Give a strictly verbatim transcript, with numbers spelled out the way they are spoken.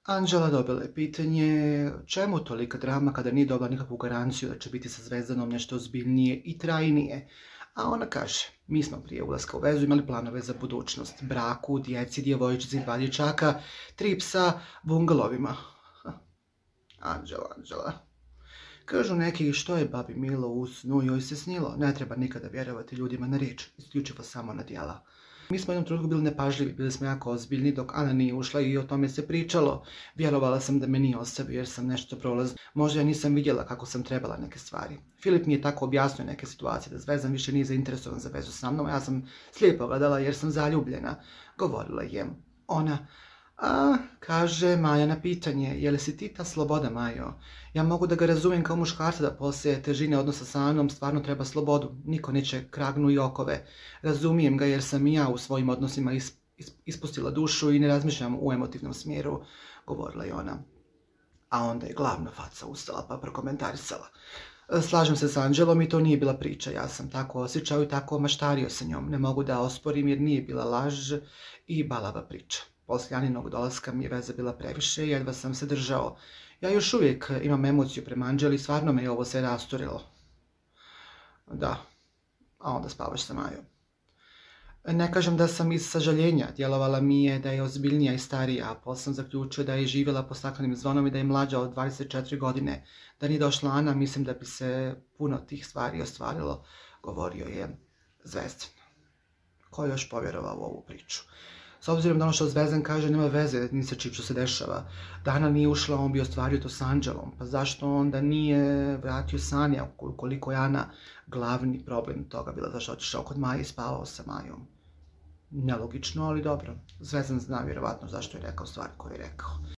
Anđela dobila je pitanje čemu tolika drama kada nije dobila nikakvu garanciju da će biti sa Zvezdanom nešto ozbiljnije i trajnije. A ona kaže, mi smo prije ulaska u vezu imali planove za budućnost, braku, djeci, djevojčici, dva dječaka, tri psa, bungalovima. Anđela, Anđela. Kažu neki što je babi Milo u snu joj se snilo, ne treba nikada vjerovati ljudima na riječ, isključivo samo na djela. Mi smo u jednom trenutku bili nepažljivi, bili smo jako ozbiljni dok Ana nije ušla i o tome se pričalo. Vjerovala sam da me nije ostavio jer sam nešto prolazila. Možda ja nisam vidjela kako sam trebala neke stvari. Filip mi je tako objasnio neke situacije da Zvezdan više nije zainteresovan za vezu sa mnom, a ja sam slijepo gledala jer sam zaljubljena. Govorila je ona. A, kaže Maja na pitanje, je li si ti ta sloboda, Majo? Ja mogu da ga razumijem kao muškarca da poslije težine odnosa sa Anom stvarno treba slobodu. Niko neće kragnu i okove. Razumijem ga jer sam i ja u svojim odnosima is, is, ispustila dušu i ne razmišljam u emotivnom smjeru, govorila je ona. A onda je glavna faca ustala pa prokomentarisala. Slažem se s Anđelom i to nije bila priča. Ja sam tako osjećao i tako maštario sa njom. Ne mogu da osporim jer nije bila laž i balava priča. Poslije Aninog dolaska mi je veza bila previše i jedva sam se držao. Ja još uvijek imam emociju prema Anđeli i stvarno me je ovo sve rasturilo. Da, a onda spavaš sa Majom. Ne kažem da sam iz sažaljenja, djelovala mi je da je ozbiljnija i starija, a poslije sam zaključio da je živjela po staklenim zvonom i da je mlađa od dvadeset četiri godine. Da nije došla Ana, mislim da bi se puno tih stvari ostvarilo, govorio je Zvezdan. Ko je još povjerovao u ovu priču? S obzirom da ono što Zvezdan kaže nema veze ni sa čim što se dešava. Da Ana nije ušla, on bi ostvario to s Anđelom. Pa zašto onda nije vratio Sanja, koliko je Ana glavni problem toga bila, zašto otišao kod Maje i spavao sa Majom? Nelogično, ali dobro. Zvezdan zna vjerovatno zašto je rekao stvari koje je rekao.